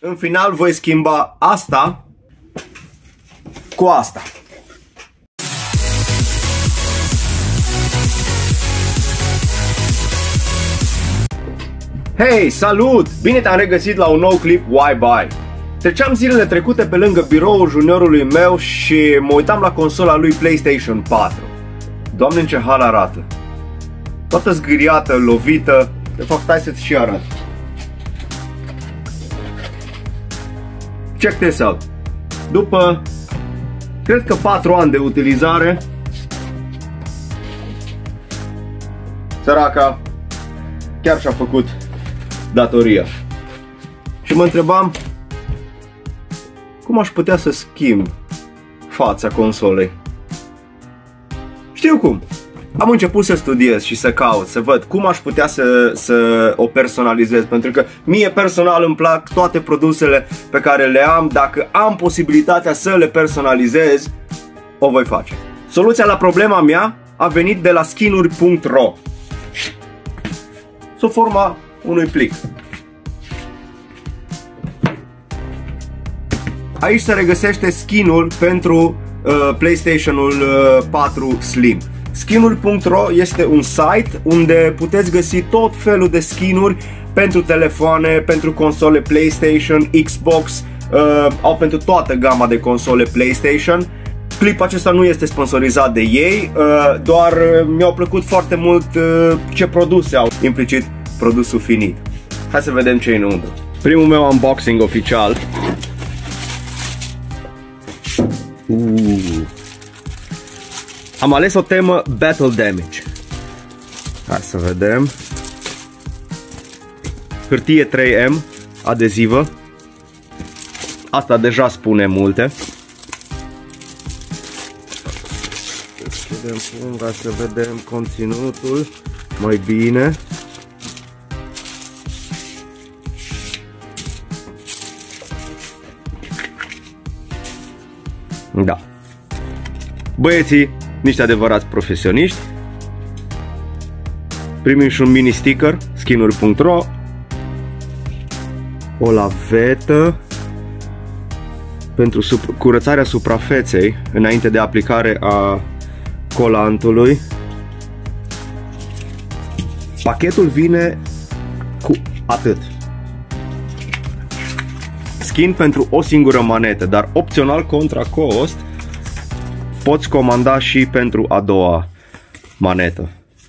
În final voi schimba asta cu asta. Hei, salut! Bine te-am regăsit la un nou clip Why Buy. Treceam zilele trecute pe lângă biroul juniorului meu și mă uitam la consola lui PlayStation 4. Doamne, în ce hal arată! Toată zgâriată, lovită. De fapt, hai să-ți și arăt. Check this out. După, cred că 4 ani de utilizare, săraca chiar și-a făcut datoria. Și mă întrebam cum aș putea să schimb fața consolei. Știu cum. Am început să studiez și să caut, să văd cum aș putea să o personalizez. Pentru că mie personal îmi plac toate produsele pe care le am. Dacă am posibilitatea să le personalizez, o voi face. Soluția la problema mea a venit de la skinuri.ro, sub forma unui plic. Aici se regăsește skin-ul pentru PlayStation-ul 4 Slim. Skinuri.ro este un site unde puteți găsi tot felul de skin-uri pentru telefoane, pentru console PlayStation, Xbox, au pentru toată gama de console PlayStation. Clipul acesta nu este sponsorizat de ei, doar mi-au plăcut foarte mult ce produse au, implicit produsul finit. Hai să vedem ce e înăuntru. Primul meu unboxing oficial. Am ales o temă Battle Damage. Hai să vedem. Hârtie 3M, adezivă. Asta deja spune multe. Deschidem punga să vedem conținutul mai bine. Da. Băieții, niște adevărați profesioniști. Primim și un mini sticker, skinuri.ro, o lavetă pentru curățarea suprafeței înainte de aplicare a colantului. Pachetul vine cu atât. Skin pentru o singură manetă, dar opțional contra cost poți comanda și pentru a doua manetă.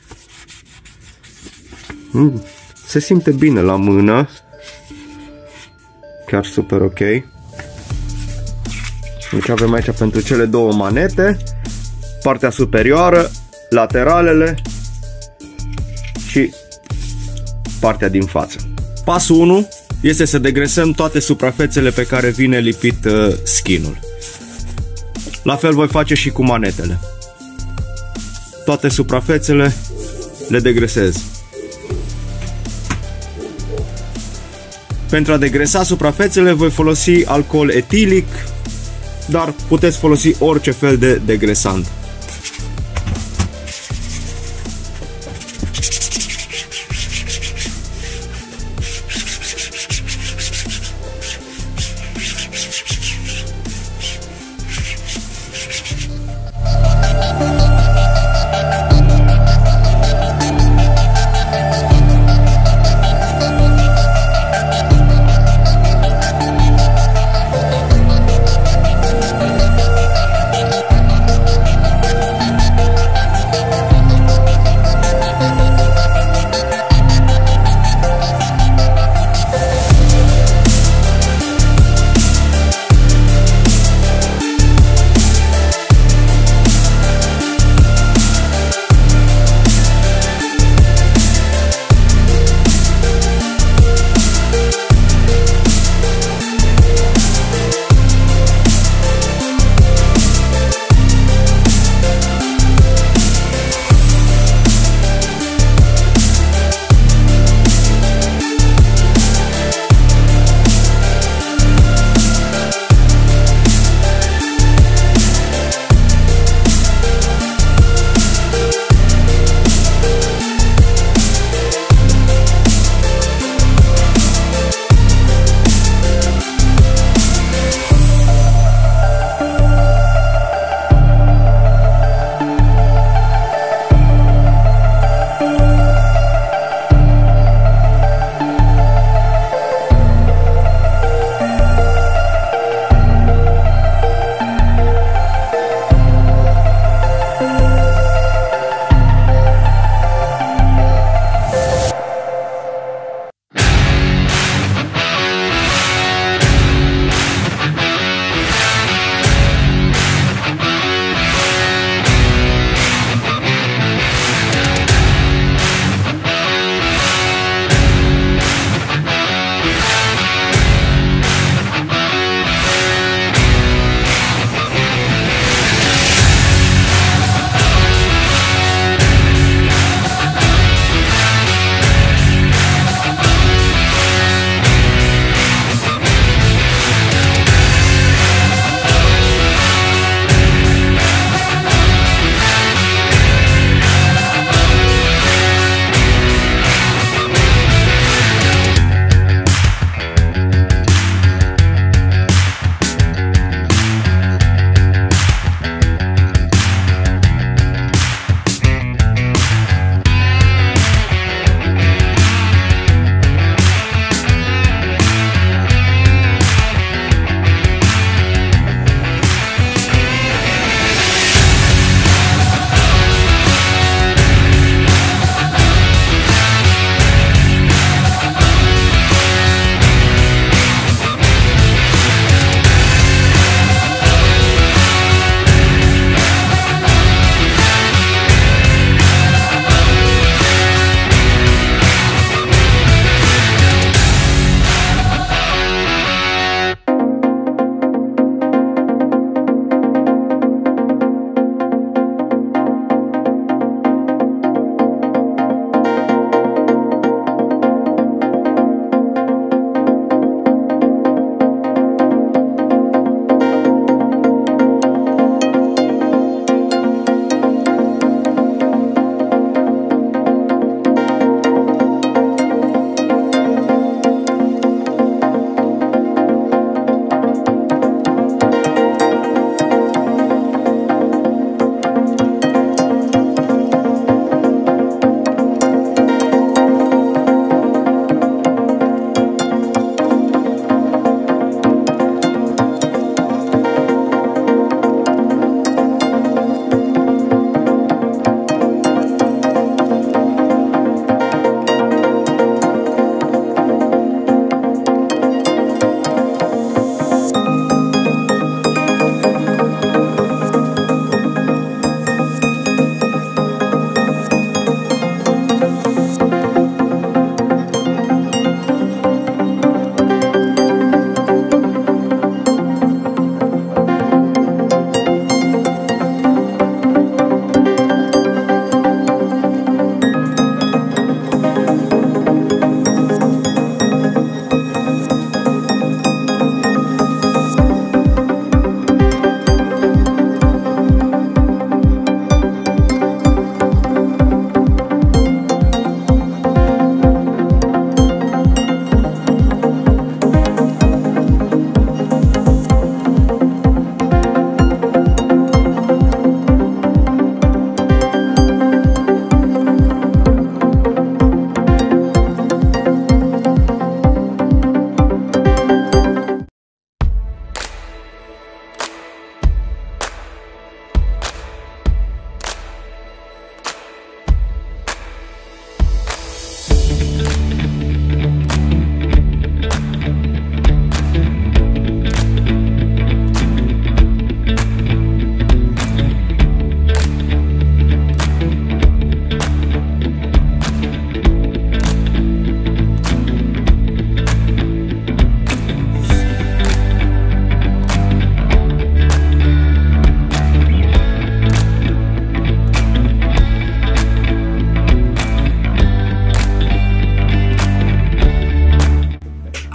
Se simte bine la mână. Chiar super ok. Deci avem aici pentru cele două manete, partea superioară, lateralele și partea din față. Pasul 1 este să degresăm toate suprafețele pe care vine lipit skin-ul. La fel voi face și cu manetele. Toate suprafețele le degresez. Pentru a degresa suprafețele voi folosi alcool etilic, dar puteți folosi orice fel de degresant.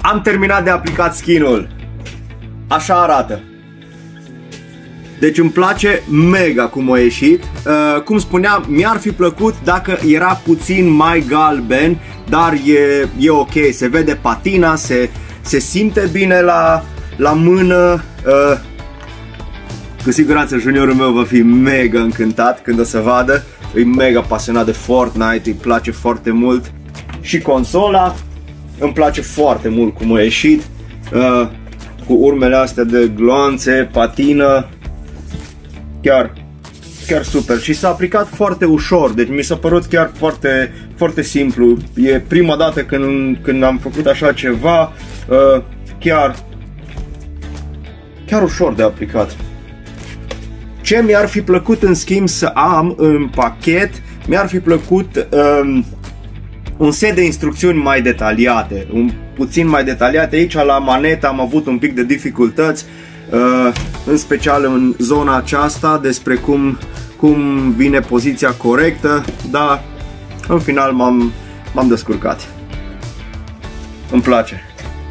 Am terminat de aplicat skin-ul. Așa arată. Deci îmi place mega cum a ieșit. Cum spuneam, mi-ar fi plăcut dacă era puțin mai galben, dar e ok, se vede patina, se simte bine la mână. Cu siguranță juniorul meu va fi mega încântat când o să vadă. E mega pasionat de Fortnite, îi place foarte mult. Și consola îmi place foarte mult cum a ieșit, cu urmele astea de gloanțe, patină. Chiar super și s-a aplicat foarte ușor, deci mi s-a părut chiar foarte, foarte simplu. E prima dată când am făcut așa ceva, chiar ușor de aplicat. Ce mi-ar fi plăcut în schimb să am în pachet, mi-ar fi plăcut un set de instrucțiuni mai detaliate, puțin mai detaliate. Aici la manetă am avut un pic de dificultăți, în special în zona aceasta despre cum vine poziția corectă, dar în final m-am descurcat. Îmi place.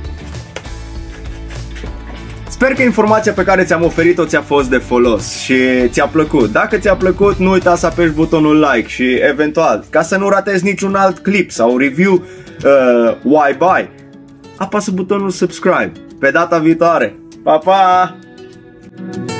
Sper că informația pe care ți-am oferit-o ți-a fost de folos și ți-a plăcut. Dacă ți-a plăcut, nu uita să apeși butonul like și eventual, ca să nu ratezi niciun alt clip sau review, why buy, apasă butonul subscribe. Pe data viitoare. Pa, pa!